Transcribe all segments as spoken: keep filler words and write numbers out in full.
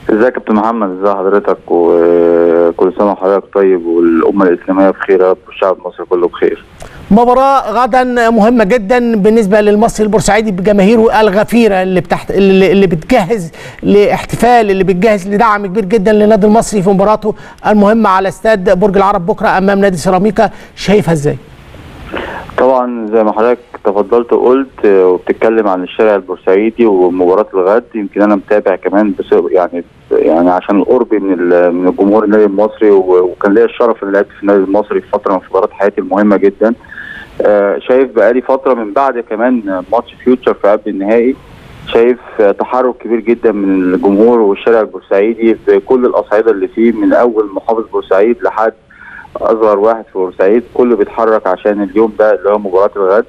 ازيك يا كابتن محمد؟ ازي حضرتك؟ وكل سنه وحضرتك طيب والامه الاسلاميه بخير يا رب والشعب المصري كله بخير. مباراه غدا مهمه جدا بالنسبه للمصري البورسعيدي بجماهيره الغفيره اللي بتحت اللي بتجهز لاحتفال، اللي بتجهز لدعم كبير جدا للنادي المصري في مباراته المهمه على استاد برج العرب بكره امام نادي سيراميكا. شايفها ازاي؟ طبعا زي ما حضرتك تفضلت وقلت وبتتكلم عن الشارع البورسعيدي ومباراه الغد، يمكن انا متابع كمان بس يعني يعني عشان القرب من من الجمهور النادي المصري، وكان ليا الشرف ان لعبت في النادي المصري في فتره من فترات حياتي المهمه جدا. شايف بقالي فتره من بعد كمان ماتش فيوتشر في قبل النهائي، شايف تحرك كبير جدا من الجمهور والشارع البورسعيدي في كل الاصعده اللي فيه، من اول محافظ بورسعيد لحد اصغر واحد في بورسعيد، كله بيتحرك عشان اليوم ده اللي هو مباراه الغد.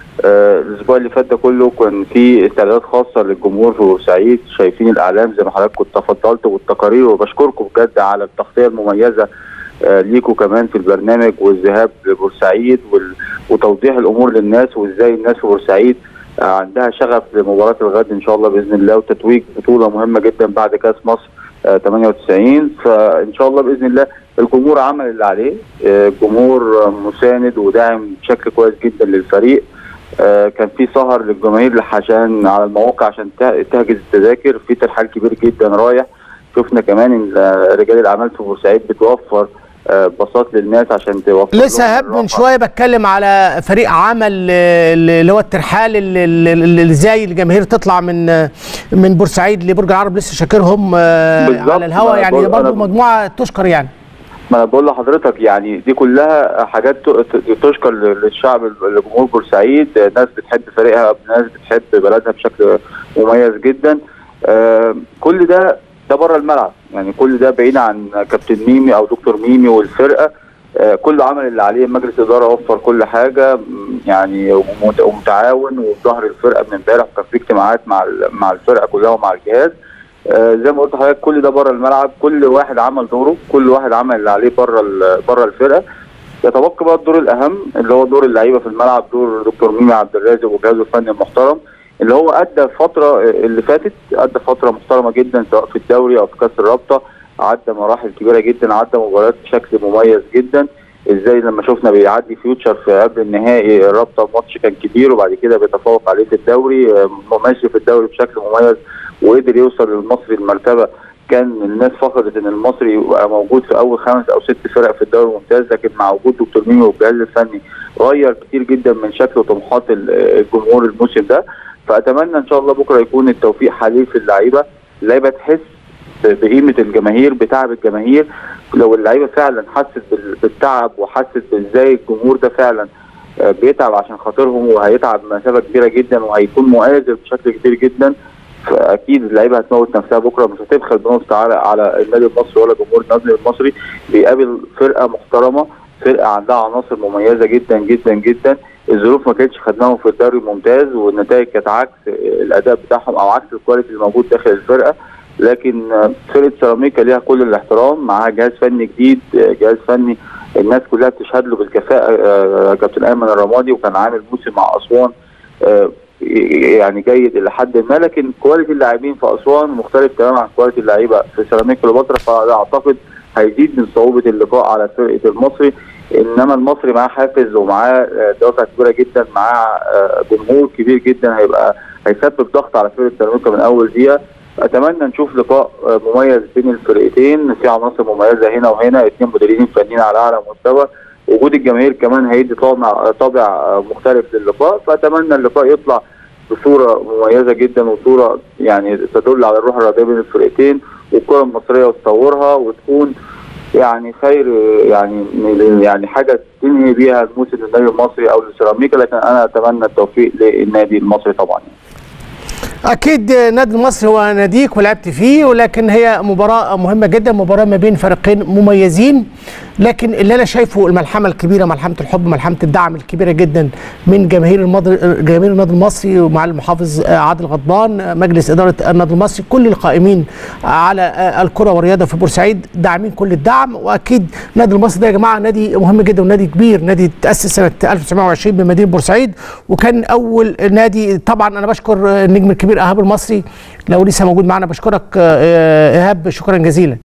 آه الاسبوع اللي فات ده كله كان في استعدادات خاصه للجمهور في بورسعيد، شايفين الاعلام زي ما حضرتك كنت تفضلت والتقارير، وبشكركم بجد على التغطيه المميزه آه ليكم كمان في البرنامج، والذهاب لبورسعيد وتوضيح الامور للناس، وازاي الناس في بورسعيد آه عندها شغف لمباراه الغد ان شاء الله باذن الله، وتتويج بطوله مهمه جدا بعد كاس مصر آه ثمانية وتسعين. فان شاء الله باذن الله الجمهور عمل اللي عليه، الجمهور مساند وداعم بشكل كويس جدا للفريق. كان في سهر للجماهير عشان على المواقع عشان تحجز التذاكر، في ترحال كبير جدا رايح. شفنا كمان ان رجال الاعمال في بورسعيد بتوفر باصات للناس عشان توفر. لسه هاب من شويه بتكلم على فريق عمل اللي هو الترحال اللي ازاي الجماهير تطلع من من بورسعيد لبرج العرب، لسه شاكرهم على الهواء، يعني برضه مجموعه تشكر. يعني ما انا بقول لحضرتك يعني دي كلها حاجات تشكر للشعب لجمهور بورسعيد، ناس بتحب فريقها، ناس بتحب بلدها بشكل مميز جدا. آه كل ده ده بره الملعب، يعني كل ده بعيد عن كابتن ميمي او دكتور ميمي والفرقه. آه كله عمل اللي عليه، مجلس الاداره وفر كل حاجه يعني ومتعاون وظهر الفرقه من امبارح، وكان في اجتماعات مع مع الفرقه كلها ومع الجهاز. آه زي ما قلت لحضرتك كل ده بره الملعب، كل واحد عمل دوره، كل واحد عمل اللي عليه بره بره الفرقه. يتبقى بقى الدور الاهم اللي هو دور اللعيبه في الملعب، دور دكتور ميمي عبد الرازق وجهازه الفني المحترم، اللي هو ادى الفتره اللي فاتت ادى فتره محترمه جدا سواء في الدوري او في كاس الرابطه، عدى مراحل كبيره جدا، عدى مباريات بشكل مميز جدا. ازاي لما شفنا بيعدي فيوتشر في قبل النهائي الرابطه، الماتش كان كبير وبعد كده بيتفوق عليه في الدوري، ماشي في الدوري بشكل مميز وقدر يوصل للمصري المرتبه. كان الناس فقدت ان المصري يبقى موجود في اول خمس او ست فرق في الدوري الممتاز، لكن مع وجود دكتور ميمي والجهاز الفني غير كتير جدا من شكل وطموحات الجمهور الموسم ده. فاتمنى ان شاء الله بكره يكون التوفيق حليف اللعيبه، اللعيبه تحس بقيمه الجماهير، بتعب الجماهير. لو اللعيبه فعلا حست بالتعب وحست ازاي الجمهور ده فعلا بيتعب عشان خاطرهم، وهيتعب مسافه كبيره جدا وهيكون مؤازر بشكل كبير جدا، فاكيد اللعيبه هتموت نفسها بكره، مش هتبخل بنص على على النادي المصري ولا جمهور النادي المصري. بيقابل فرقه محترمه، فرقه عندها عناصر مميزه جدا جدا جدا. الظروف ما كانتش خدناهم في الدوري الممتاز، والنتائج كانت عكس الاداء بتاعهم او عكس الكواليتي اللي موجود داخل الفرقه. لكن فرقه سيراميكا ليها كل الاحترام، معاها جهاز فني جديد، جهاز فني الناس كلها بتشهد له بالكفاءه، كابتن ايمن الرمادي، وكان عامل موسم مع اسوان يعني جيد الى حد ما، لكن كواليتي اللاعبين في اسوان مختلف تماما عن كواليتي اللعيبه في سيراميكا كليوباترا، فاعتقد هيزيد من صعوبه اللقاء على فرقه المصري. انما المصري معاه حافز ومعاه دوافع كبيره جدا، معاه جمهور كبير جدا، هيبقى هيسبب ضغط على فرقه سيراميكا من اول دقيقه. اتمنى نشوف لقاء مميز بين الفرقتين، في عناصر مميزه هنا وهنا، اثنين مدربين فنيين على اعلى مستوى، وجود الجماهير كمان هيدي طابع طابع مختلف للقاء. فاتمنى اللقاء يطلع بصوره مميزه جدا، وصوره يعني تدل على الروح الرياضيه بين الفرقتين، والكره المصريه وتطورها، وتكون يعني خير يعني يعني حاجه تنهي بيها الموسم للنادي المصري او للسيراميكا. لكن انا اتمنى التوفيق للنادي المصري طبعا. اكيد النادي المصري هو ناديك ولعبت فيه، ولكن هي مباراه مهمه جدا، مباراه ما بين فريقين مميزين. لكن اللي انا شايفه الملحمه الكبيره، ملحمه الحب، ملحمه الدعم الكبيره جدا من جماهير المضر... جماهير النادي المصري، ومع المحافظ عادل غضبان، مجلس اداره النادي المصري، كل القائمين على الكره والرياضه في بورسعيد داعمين كل الدعم. واكيد النادي المصري ده يا جماعه نادي مهم جدا ونادي كبير، نادي تاسس سنه ألف وتسعمائة وعشرين بمدينه بورسعيد، وكان اول نادي. طبعا انا بشكر النجم الكبير الكبير ايهاب المصري لو لسه موجود معنا. بشكرك ايهاب شكرا جزيلا.